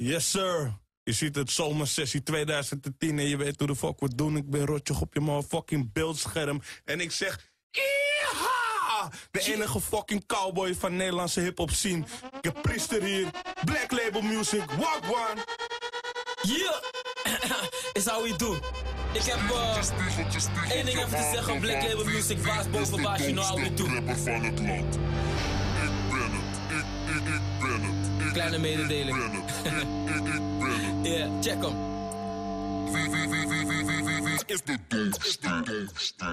Yes, sir. Je ziet het zomersessie 2010 en je weet hoe de fuck we doen. Ik ben Rotjoch op je motherfucking beeldscherm. En ik zeg... Yeeha! De enige fucking cowboy van Nederlandse hip-hop scene. Ik heb Priester hier. Black Label Music. Wagwan. Yeah! Is how we do. Ik heb één ding even te zeggen. Black Label Music, baas boven baas. You know how we do. Van het land. Ik ben het. Ik ben het. Kleine mededeling. Yeah, check hem. Wie is de doodste?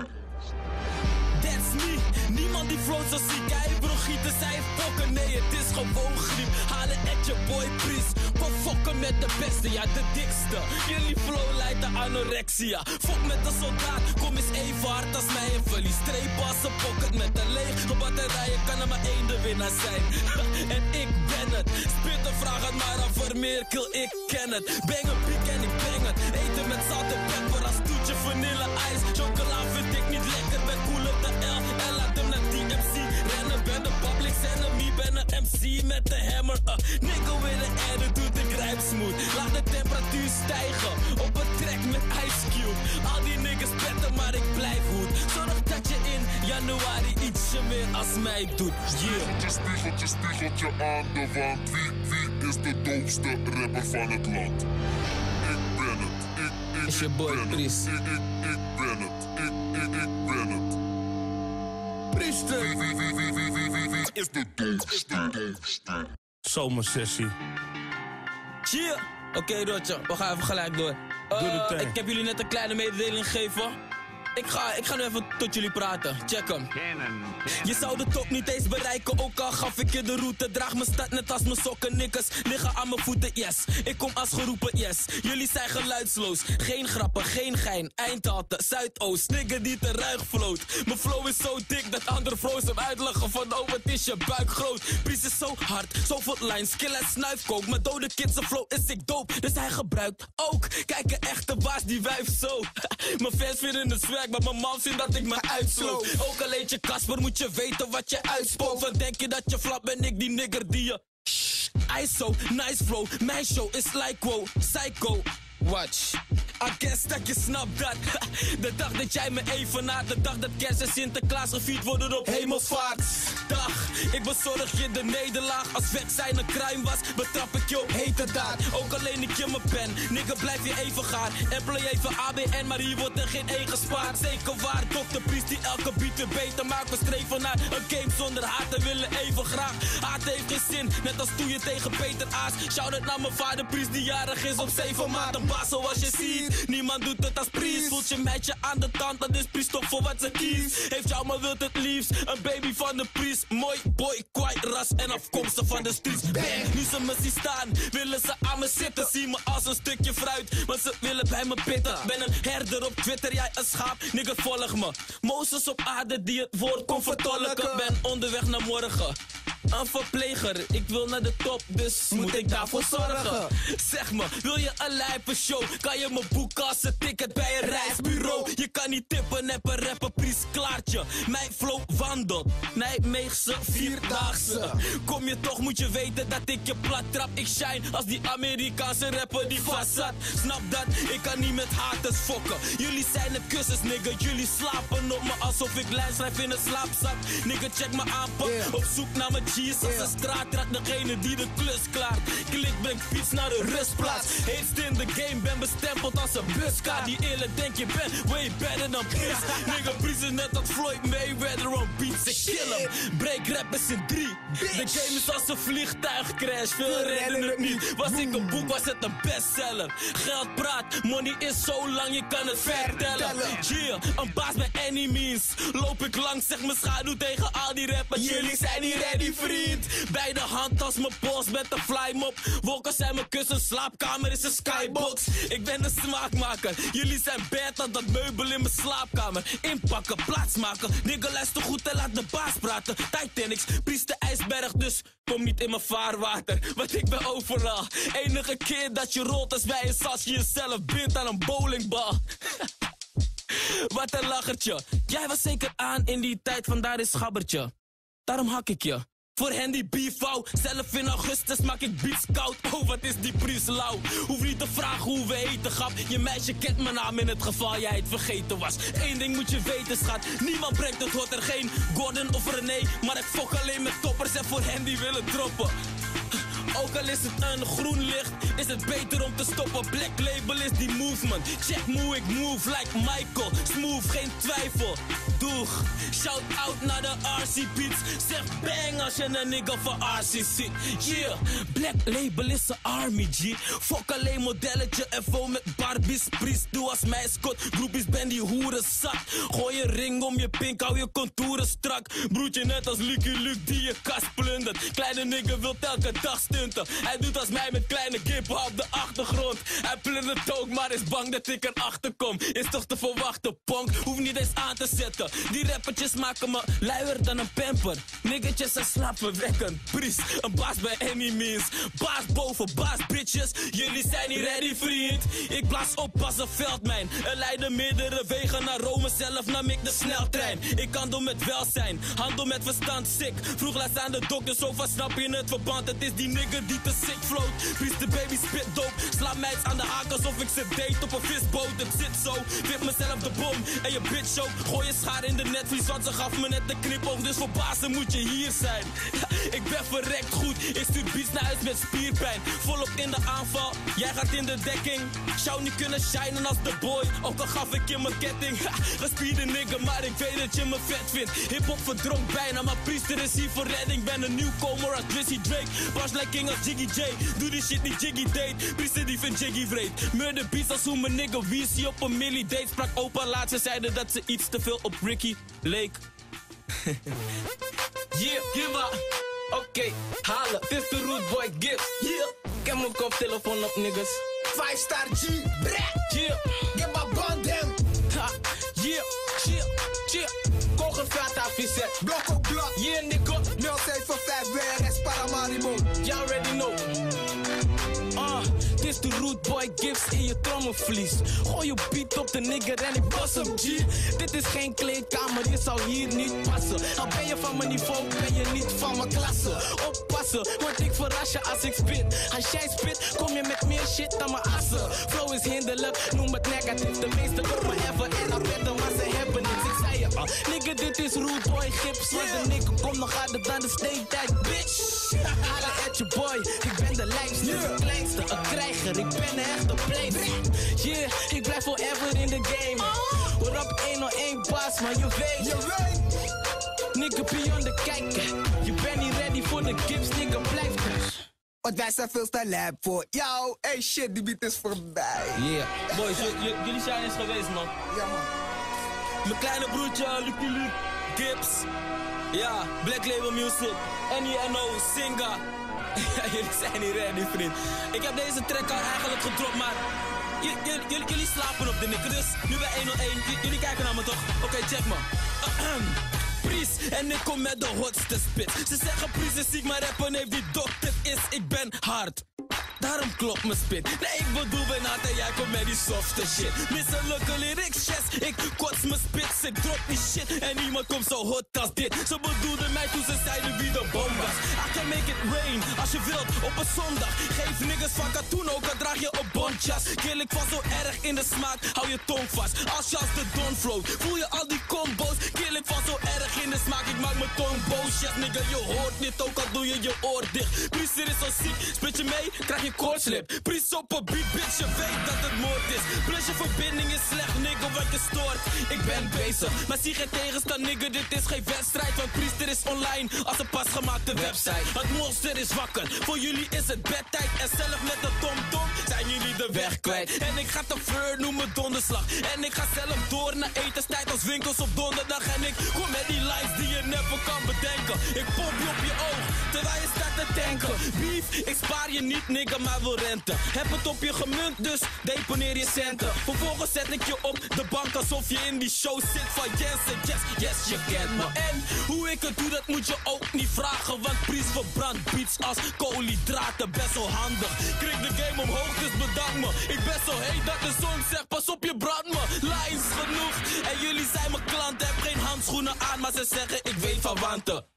That's me, niemand die float zoals ik. Hij brogieten, zij fokken, nee het is gewoon griep. Halen at je boy Priest. Kom fokken met de beste, ja de dikste. Jullie flow leidt de anorexia. Fok met de soldaat, kom eens even hard als mij en verlies. Strepen als een pocket met een lege batterijen. Kan er maar één de winnaar zijn. En ik ben het. Spit de vraag het maar aan Vermeerkel, ik ken het. Bang een piek en ik bang het. Eten met zout en pepper als toetje vanille ijs. Chocola vind ik niet lekker, ben cool op de L. En laat hem naar DMC rennen. Ben de public enemy, ben een MC met de hammer. Nigga with an attitude, ik rijp smooth. Laat de temperatuur stijgen op een track met Ice Cube. Al die niggas petten, maar ik blijf goed. Zorg dat je in januari ietsje meer als mij doet. Yeah. Spiegeltje aan de wand. Wie is de doofste rapper van het land? Ik ben het. Ik Is je boy Priest. Ik ben het. Ik ben het. Priester. Wie is de doofste? Zomersessie. Yeah. Oké, Rotje, we gaan even gelijk door. Doe de thing. Ik heb jullie net een kleine mededeling gegeven. Ik ga nu even tot jullie praten. Check hem. Je zou de top niet eens bereiken, ook al gaf ik je de route. Draag mijn stad net als mijn sokken, nikkers liggen aan mijn voeten, yes. Ik kom als geroepen, yes. Jullie zijn geluidsloos, geen grappen, geen gein. Eindhalte, Zuidoost, nigger die te ruig floot. Mijn flow is zo dik dat andere flows hem uitlachen van oh wat is je buik groot. Pries is zo hard, zoveel lines, kill en snuifkook. Mijn dode kids flow is ik dope, dus hij gebruikt ook. Kijk een echte baas die wijft zo. Mijn fans vinden het swag, maar mijn mam vindt dat ik me uitsloot. Ook al eet je Kasper, moet je weten wat je uitspookt. Want denk je dat je flap, ben ik die nigger die je... ISO, nice flow, mijn show is like wow, psycho. Watch, I guess dat je snapt dat. De dag dat jij me evenaart, de dag dat Kerst en Sinterklaas gevierd worden op hemelsvaart. Dag, ik bezorg je de nederlaag. Als weg zijn een crime was, betrap ik je op hete daad. Ook alleen ik je mijn pen, nigga blijf je even gaar. Employ even ABN, maar hier wordt er geen E gespaard. Zeker waar, Dr. Priest die elke beat weer beter maakt. We streven naar een game zonder haat en willen even graag. Haat heeft geen zin, net als toen je tegen Peter Aas. Shout-out naar mijn vader Priest die jarig is op 7 maanden. Baas zoals je ziet, niemand doet het als Priest. Voelt je meidje aan de tand, dat is Priest toch voor wat ze kiest. Heeft jou maar wilt het liefst, een baby van de Priest. Mooi boy, kwaai ras en afkomstig van de streets. Bang, nu ze me zien staan, willen ze aan me zitten. Zie me als een stukje fruit, maar ze willen bij me pitten. Ben een herder op Twitter, jij een schaap, nigga volg me. Mozes op aarde die het woord kon vertolken. Ben onderweg naar morgen. Een verpleger, ik wil naar de top, dus moet ik daarvoor zorgen. Zeg me, wil je een lijpe show? Kan je me boeken als een ticket bij een reisbureau? Je kan niet tippen, neppen, rappen, Priest klaartje. Mijn flow wandelt, Nijmeegse vierdaagse. Kom je toch, moet je weten dat ik je plat trap. Ik shine als die Amerikaanse rapper die vast zat. Snap dat, ik kan niet met haters fokken. Jullie zijn het kussens, nigga, jullie slapen op me alsof ik lijn schrijf in een slaapzak. Nigga, check me aanpak, op zoek naar mijn G's als een straatrat, degene die de klus klaart. Klik, breng fiets naar de rustplaats. Heetst in de game, ben bestempeld als een buskaart. Die eerlijk denk je bent way better dan Priest. Nigga, Priest is net als Floyd Mayweather on beats. Ik kill hem, break rappers in 3. De game is als een vliegtuigcrash, veel redden het niet. Was ik een boek, was het een bestseller. Geld praat, money is zo lang, je kan het vertellen. Yeah, een baas bij any means. Loop ik langs, zeg mijn schaduw tegen al die rappers. Jullie zijn niet ready, vriend. Bij de hand als mijn pols met een flymop. Wolken zijn mijn kussen, slaapkamer is een skybox. Ik ben een smaakmaker, jullie zijn beter dan meubel in mijn slaapkamer. Inpakken, plaatsmaken, nigga luister goed en laat de baas praten. Titanics, Priest de ijsberg, dus kom niet in mijn vaarwater, want ik ben overal. Enige keer dat je rolt is bij een sas, je jezelf bindt aan een bowlingbal. Wat een lachertje, jij was zeker aan in die tijd, vandaar is schabbertje. Daarom hak ik je. Voor hen die beef wou. Zelf in augustus maak ik beats koud. Oh, wat is die Pries lauw. Hoef niet te vragen hoe we eten, grap. Je meisje kent mijn naam in het geval jij het vergeten was. Eén ding moet je weten, schat. Niemand brengt het hot er geen Gordon of René. Maar ik fok alleen met toppers en voor hen die willen droppen. Ook al is het een groen licht, is het beter om te stoppen. Black Label is die movement. Check hoe ik move like Michael. Smooth, geen twijfel. Doeg. Shout out naar de RC Beats. Zeg bang als je een nigga van RC ziet. Yeah. Black Label is een army G. Fok alleen modelletje FO met Barbies. Priest, doe als mascot. Groepies ben die hoeren zat. Gooi je ring om je pink, hou je contouren strak. Broertje net als Lucky Luke die je kast plundert. Kleine nigga wil elke dag stunten. Hij doet als mij met kleine kippen op de achtergrond. Hij plundert ook, maar is bang dat ik erachter kom. Is toch te verwachten, ponk. Hoef niet eens aan te zetten. Die rappertjes maken me luier dan een pamper. Niggertjes zijn slaapverwekkend. Priest, een baas bij any means. Baas boven baas, bitches. Jullie zijn niet ready, vriend. Ik blaas op als een veldmijn. Er leiden meerdere wegen naar Rome. Zelf nam ik de sneltrein. Ik handel met welzijn, handel met verstand, sick. Vroeg laatst aan de dokter, zo van snap je het verband. Het is die nigger die te sick float. Priest de baby spit dope. Sla meid aan de haak alsof ik ze date op een visboot. Het zit zo, geef mezelf de bom. En je bitch ook, gooi je schaar in de netvlies. Want ze gaf me net de knipoog. Dus voor bazen moet je hier zijn. Ik ben verrekt goed. Ik stuur beats naar huis met spierpijn. Volop in de aanval, jij gaat in de dekking. Zou niet kunnen shinen als de boy. Ook al gaf ik je mijn ketting. Gespierde nigger, maar ik weet dat je me vet vindt. Hip-hop verdronk bijna, maar priester is hier voor redding. Ben een nieuwkomer als Drizzy Drake. Pas like king als Jiggy J. Doe die shit niet Jiggy date. Priester die vindt Jiggy vreed. Murder beats als hoe mijn nigga Weezy op een milli date. Sprak opa laat, ze zeiden dat ze iets te veel op Ricky leek. Yeah, give up. Oké, halen. Dit is de Rude Boy Gibbs. Yeah. Ik heb mijn koptelefoon op, niggas. 5-star G, breh. Yeah. Get my band hem. Ha. Yeah. Chill. Chill. Kogelveld afgezet. Blokko blok. Yeah, nigga. 075 WRS Paramaribo. You already know. Dit is de Rude Boy Gibbs in je trommelvlies. Gooi je beat op de nigger en ik bas hem, G. Dit is geen kleedkamer, je zou hier niet passen. Al ben je van mijn niveau, ben je niet van mijn klasse. Oppassen, want ik verras je als ik spit. Als jij spit, kom je met meer shit dan mijn assen. Flow is hinderlijk, noem het negatief. De meeste komen ever en rappetten, maar ze hebben niks. Ik zei je al, nigger, dit is Rude Boy Gibbs. Want de nigger komt nog harder dan de steentijd, bitch. Halle at je boy, ik ben de lijfste, de kleinste, een krijger. Ik ben een echte playboy. Yeah, ik blijf forever in the game. Hoor op 101 baas, maar je weet. Nigga, beyond de kijker. Je bent niet ready voor de Gibbs, nigga, blijf thuis. Want wij zijn veel te lab voor jou. Hey shit, die beat is voorbij. Yeah. Boys, jullie zijn eens geweest, man. Ja, man. Mijn kleine broertje, Lucky Luke, Gibbs. Ja, Black Label Music, NENO, Singa. Jullie zijn niet ready, vriend. Ik heb deze track al eigenlijk gedropt, maar jullie slapen op de nikker. Dus nu bij 101, jullie kijken naar me toch? Oké, check me. Pries en ik kom met de hotste spit. Ze zeggen Pries is ziek, maar rappen heeft die dokter is. Ik ben hard. Daarom klopt mijn spit. Nee, ik bedoel ben hard en jij komt met die softe shit. Misselijke lyrics, yes. Ik kots mijn spits, ik drop die shit. En niemand komt zo hot als dit. Ze bedoelden mij toen ze zeiden wie de bom was. I can make it rain, als je wilt, op een zondag. Geef niggas van katoen, ook al draag je op bontjas. Kill ik van zo erg in de smaak, hou je tong vast. Als je als de don float, voel je al die combo's. Kill ik van zo erg in de smaak, ik maak mijn tong boos. Yes, nigga, je hoort dit, ook al doe je je oor dicht. Priester is zo ziek, spit je mee, krijg je koortslip. Priest op een beat, bitch, je weet dat het moord is. Plus je verbinding is slecht, nigga, wat je stoort. Ik ben bezig, maar zie geen tegenstand, nigga, dit is geen wedstrijd. Want Priester is online, als een pas gemaakte website. Het monster is wakker, voor jullie is het bedtijd. En zelf met de tom-tom zijn jullie de weg kwijt. En ik ga te fleur noemen donderslag. En ik ga zelf door naar etenstijd als winkels op donderdag. En ik kom met die lines die je never kan bedenken. Ik pomp je op je oog, terwijl je staat te tanken. Beef, ik spaar je niet, nigga, maar wil renten. Heb het op je gemunt, dus deponeer je centen. Vervolgens zet ik je op de bank alsof je in die show zit van Jensen. Yes, yes, je kent me. En hoe ik het doe, dat moet je ook niet vragen. Want Priest verbrandt beats als koolhydraten, best wel handig. Krik de game omhoog, dus bedank me. Ik ben zo heet dat de zon zegt, pas op je brand me. Lines genoeg, en jullie zijn mijn klanten. Heb geen handschoenen aan, maar ze zeggen ik weet van wanten.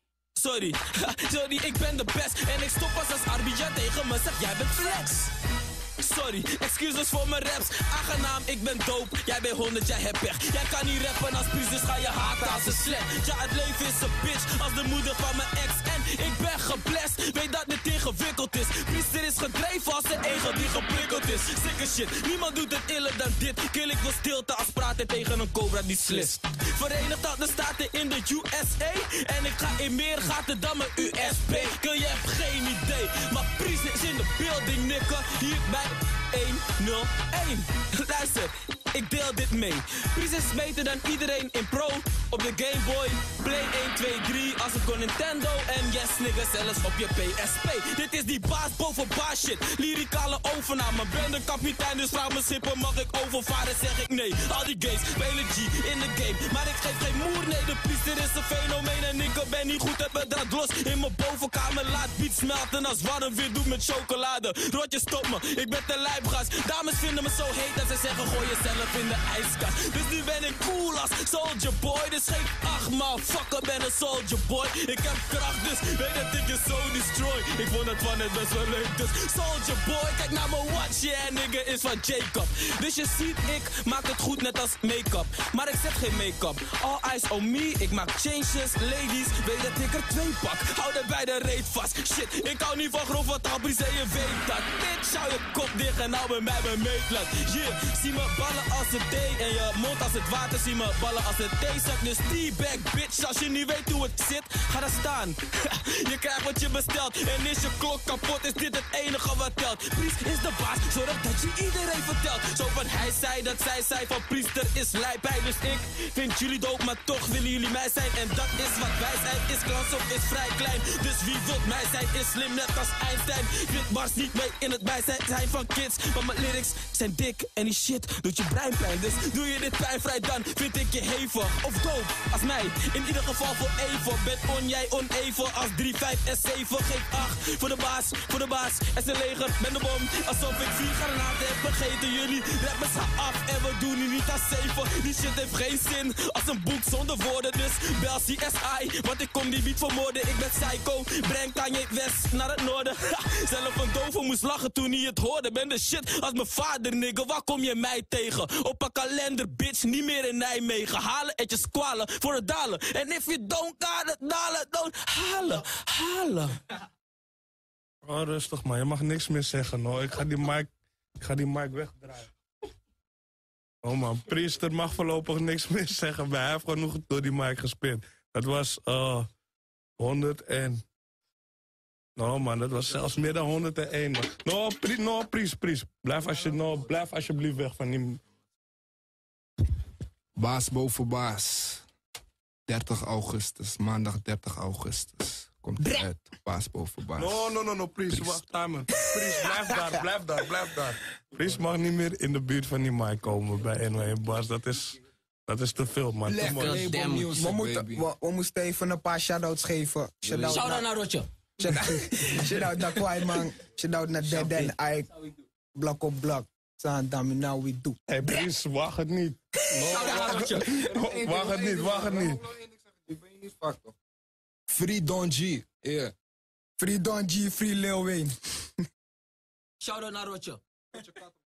Sorry, ik ben de best. En ik stop pas als Arbidja tegen me zegt, jij bent flex. Sorry, excuses voor mijn raps. Aangenaam, ik ben dope. Jij bent 100, jij hebt pech. Jij kan niet rappen als Priest, dus ga je haten als een slet. Ja, het leven is een bitch als de moeder van mijn ex. En ik ben geblest, weet dat het ingewikkeld is. Priester is gedreven als een ego die geprikkeld is. Sikke shit, niemand doet het iller dan dit. Kill, ik wil stilte als praten tegen een cobra die slist. Verenigde Staten in de USA. En ik ga in meer gaten dan mijn USB. Kill, je hebt geen idee. Maar Priest is in de building, nigga. Hier bij 101. Luister, ik deel dit mee. Priest is beter dan iedereen in pro. Op de Game Boy, Play 1, 2, 3 als een Nintendo. En yes nigga, zelfs op je PSP. Dit is die baas boven baas shit. Lyricale overname, ben de kapitein, dus vraag me sippen. Mag ik overvaren, zeg ik nee. Al die gays, spelen G in de game. Maar ik geef geen moer, nee, de priester is een fenomeen. En ik ben niet goed, heb me draad los. In mijn bovenkamer laat beat smelten als warm weer doet met chocolade. Rotje, stop me, ik ben te lijpgas. Dames vinden me zo heet dat ze zeggen gooi jezelf in de ijskast. Dus nu ben ik cool als Soldier Boy. Dus geen 8 motherfucker, ben een Soldier Boy. Ik heb kracht, dus weet dat ik je zo destroy. Ik vond het van het best wel leuk, dus Soldier Boy. Kijk naar mijn watch, yeah nigga, is van Jacob. Dus je ziet, ik maak het goed net als make-up. Maar ik zet geen make-up, all eyes on me. Ik maak changes, ladies, weet dat ik er 2 pak. Hou er bij de reet vast, shit. Ik hou niet van grove tabries en je weet dat. Bitch, hou je kop dicht en hou bij mij mijn meetlat. Yeah, zie me ballen als het thee en je mond als het water. Zie me ballen als het thee zak. Dus teabag, bitch, als je niet weet hoe het zit, ga daar staan. Je krijgt wat je bestelt en is je klok kapot, is dit het enige wat telt. Priest is de baas, zorg dat je iedereen vertelt. Zo van hij zei dat zij zei van priester is lijpij. Dus ik vind jullie dope, maar toch willen jullie mij zijn. En dat is wat wij zijn, is glans of is vrij klein. Dus wie wil mij zijn, is slim net als Einstein. Dit bars niet mee in het bijzijn zijn van kids. Maar mijn lyrics zijn dik en die shit doet je brein pijn. Dus doe je dit pijnvrij, dan vind ik je hevig. Of dope, als mij, in ieder geval voor even. Ben on, jij oneven, als 3, 5 en 7. Geef 8, voor de baas, en zijn leger, ben de bom. Alsof ik 4 granaten heb vergeten. Jullie rappen ze af en we doen nu niet aan 7. Die shit heeft geen zin, als een boek zonder woorden. Dus bel CSI, want ik kom die beat vermoorden. Ik ben psycho, breng Kanye West naar het noorden. Zelf een dove moest lachen toen hij het hoorde. Ben de shit als mijn vader, nigga, waar kom je mij tegen? Op een kalender, bitch, niet meer in Nijmegen. Halen etjes kwalen voor het dalen. En if you don't got it, dalen, don't halen. Oh, rustig man, je mag niks meer zeggen hoor. Ik ga die mic wegdraaien. Oh man, priester mag voorlopig niks meer zeggen. Maar hij heeft genoeg door die mic gespeeld. Dat was 100 en... No man, dat was zelfs meer dan 101 man. No, priest. Blijf alsjeblieft weg van die... Baas boven baas. 30 augustus, maandag 30 augustus. Komt eruit, baas boven baas. No, priest, wacht aan. Priest, blijf daar. Priest mag niet meer in de buurt van die mic komen bij NW Bas. Dat is te veel, man. We moesten even een paar shout-outs geven. Shout-out naar Rotje. Shout-out naar Kwaiman. Shout-out naar Dead and Ike. Blok op blok. Saan now we do. Hey, Priest, wacht het niet. Wacht het niet. Free Don G. Yeah. Free Don G, free Lil Wayne. Shout-out naar Rotje.